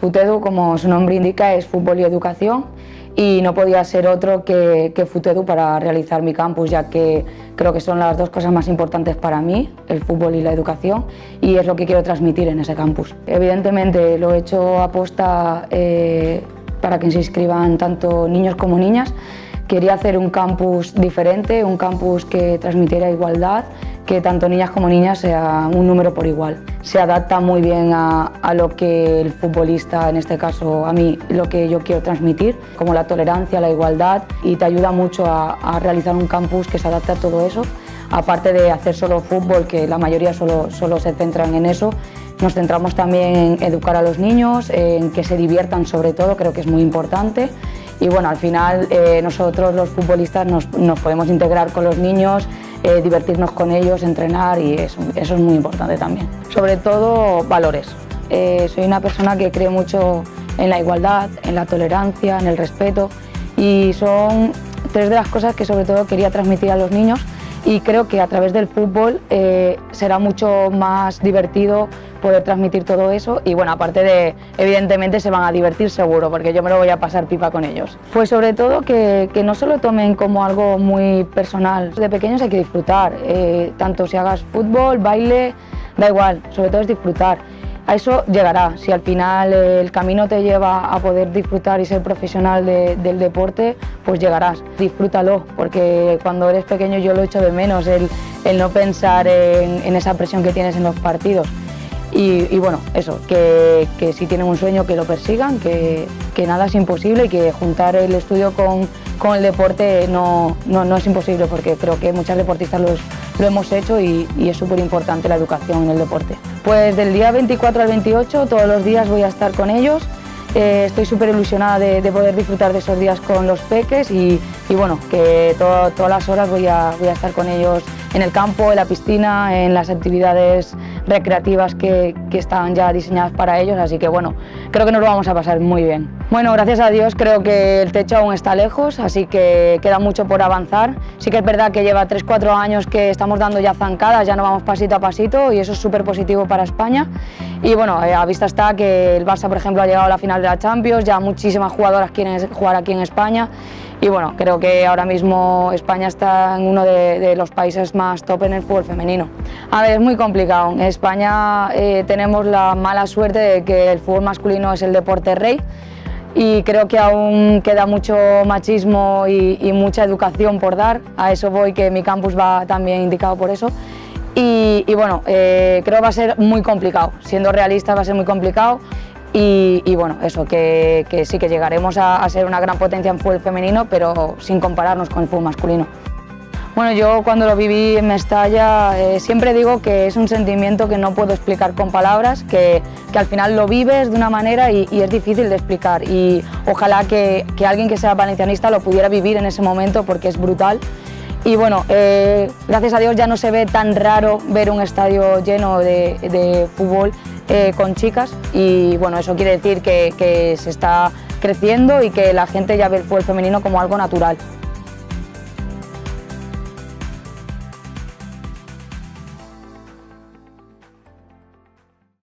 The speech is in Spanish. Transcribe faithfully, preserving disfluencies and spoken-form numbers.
FUTEDU, como su nombre indica, es fútbol y educación, y no podía ser otro que, que FUTEDU para realizar mi campus, ya que creo que son las dos cosas más importantes para mí, el fútbol y la educación, y es lo que quiero transmitir en ese campus. Evidentemente lo he hecho aposta eh, para que se inscriban tanto niños como niñas. Quería hacer un campus diferente, un campus que transmitiera igualdad, que tanto niñas como niñas sea un número por igual. Se adapta muy bien a, a lo que el futbolista, en este caso a mí, lo que yo quiero transmitir, como la tolerancia, la igualdad, y te ayuda mucho a, a realizar un campus que se adapte a todo eso. Aparte de hacer solo fútbol, que la mayoría solo, solo se centran en eso, nos centramos también en educar a los niños, en que se diviertan sobre todo, creo que es muy importante. Y bueno, al final eh, nosotros los futbolistas nos, nos podemos integrar con los niños, eh, divertirnos con ellos, entrenar, y eso, eso es muy importante también. Sobre todo valores. Eh, soy una persona que cree mucho en la igualdad, en la tolerancia, en el respeto, y son tres de las cosas que sobre todo quería transmitir a los niños, y creo que a través del fútbol eh, será mucho más divertido poder transmitir todo eso. Y bueno, aparte de, evidentemente se van a divertir seguro, porque yo me lo voy a pasar pipa con ellos. Pues sobre todo que, que no se lo tomen como algo muy personal. De pequeños hay que disfrutar, eh, tanto si hagas fútbol, baile, da igual, sobre todo es disfrutar. A eso llegará, si al final eh, el camino te lleva a poder disfrutar y ser profesional de, del deporte, pues llegarás. Disfrútalo, porque cuando eres pequeño yo lo echo de menos, el, el no pensar en, en esa presión que tienes en los partidos. Y, y bueno, eso, que, que si tienen un sueño que lo persigan, que, que nada es imposible, y que juntar el estudio con, con el deporte no, no, no es imposible, porque creo que muchas deportistas los, lo hemos hecho, y, y es súper importante la educación en el deporte. Pues del día veinticuatro al veintiocho todos los días voy a estar con ellos. Eh, estoy súper ilusionada de, de poder disfrutar de esos días con los peques, y, y bueno, que todo, todas las horas voy a, voy a estar con ellos en el campo, en la piscina, en las actividades recreativas que, que están ya diseñadas para ellos, así que bueno, creo que nos lo vamos a pasar muy bien. Bueno, gracias a Dios creo que el techo aún está lejos, así que queda mucho por avanzar. Sí que es verdad que lleva tres cuatro años que estamos dando ya zancadas, ya no vamos pasito a pasito, y eso es súper positivo para España. Y bueno, a vista está que el Barça, por ejemplo, ha llegado a la final de la Champions, ya muchísimas jugadoras quieren jugar aquí en España, y bueno, creo que ahora mismo España está en uno de, de los países más top en el fútbol femenino. A ver, es muy complicado. En España eh, tenemos la mala suerte de que el fútbol masculino es el deporte rey, y creo que aún queda mucho machismo y, y mucha educación por dar. A eso voy, que mi campus va también indicado por eso. Y, y bueno, eh, creo que va a ser muy complicado, siendo realista va a ser muy complicado. Y, y bueno, eso, que, que sí que llegaremos a, a ser una gran potencia en fútbol femenino, pero sin compararnos con el fútbol masculino. Bueno, yo cuando lo viví en Mestalla eh, siempre digo que es un sentimiento que no puedo explicar con palabras, que, que al final lo vives de una manera y, y es difícil de explicar, y ojalá que, que alguien que sea valencianista lo pudiera vivir en ese momento, porque es brutal. Y bueno, eh, gracias a Dios ya no se ve tan raro ver un estadio lleno de, de fútbol eh, con chicas, y bueno, eso quiere decir que, que se está creciendo y que la gente ya ve el fútbol femenino como algo natural.